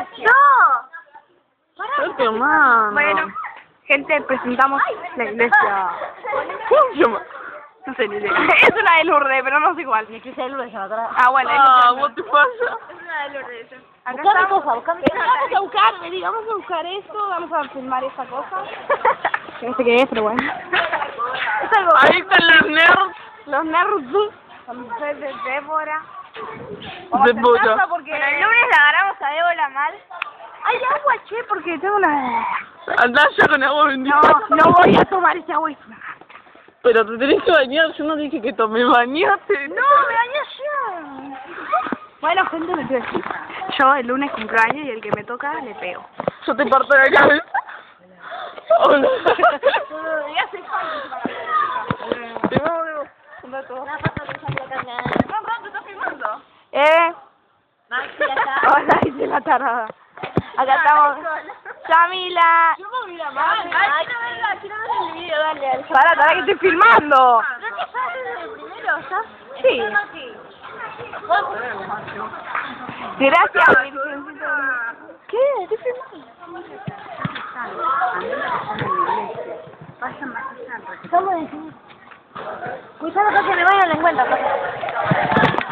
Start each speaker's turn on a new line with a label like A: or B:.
A: iglesia.
B: ¡No! ¡Qué mano!
A: Bueno, gente, presentamos la iglesia.
B: ¿Cómo se llama?
A: No sé ni idea. Es una de Lourdes, pero no sé igual.
C: La iglesia de Lourdes atrás.
A: Ah, bueno.
B: ¿Qué te pasa?
A: Es una de Lourdes. Acá
C: Buscame
A: estamos.
C: cosa, buscame cosa.
A: Vamos a buscar, vení, vamos a buscar esto, vamos a filmar esta cosa. Que no sé qué es, pero bueno. Es algo.
B: Ahí están los nerds.
A: Los nerds. Con ustedes de Débora.
B: Débora.
A: Porque el lunes la agarramos a Débora mal. Hay agua, che, porque tengo una...
B: Andá ya con agua bendita.
A: No voy a tomar ese agua.
B: Pero te tenés que bañar. Yo no dije que tome. Bañate.
A: No, me bañé ayer. Bueno, gente, me quiero decir. Yo el lunes cumpleaños y el que me toca le pego.
B: Yo te parto la cabeza. Hola.
A: Ya se
B: Te veo.
C: Una foto que salió canal.
A: ¿Te estás filmando?
C: Maxi, ya está.
A: Hola, dice la tarada. Acá estamos. Camila.
C: Yo me mira mal. Ay, quiero ver el video, dale.
A: Para que estoy filmando.
C: ¿Pero qué estás haciendo el primero? ¿Estás?
A: Sí. Gracias, Virgencita. ¿Qué? Estoy filmando.
C: ¿Cómo decís? Cuidado que me vayan en cuenta.